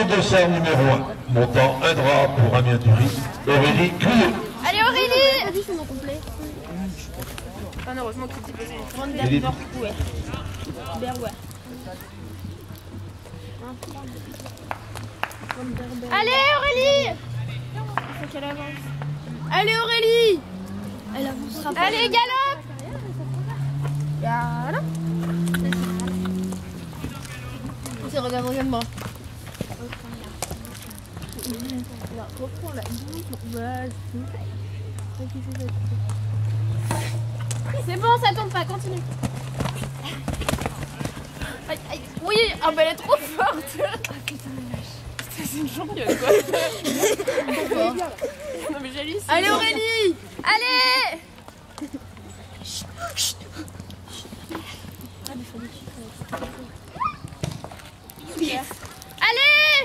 dossard numéro 1, montant un drap pour Amiens Dury, Aurélie Cuillot. Allez Aurélie! Vas-y, c'est mon complet. Ah non, heureusement que tu t'es posé. Allez Aurélie! Faut qu'elle avance. Allez Aurélie! Elle avancera pas. Allez galope! Voilà. Tiens, regarde-moi. Reprends la C'est bon, ça tombe pas, continue. Aïe, aïe. Oui, ah bah elle est trop forte. C'est une championne quoi. Non mais j'hallucine. Allez Aurélie! Allez! Allez!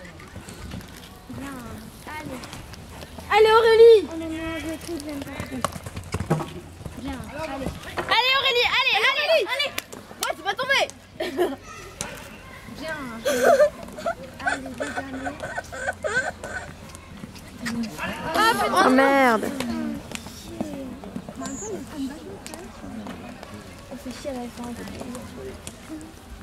Allez Aurélie! On est mangé tout de même partout. Bien, allez. Allez Aurélie! Allez, allez! Allez! Ouais, c'est pas tombé! Bien. Allez, les derniers. Oh merde! On fait chier à la fin.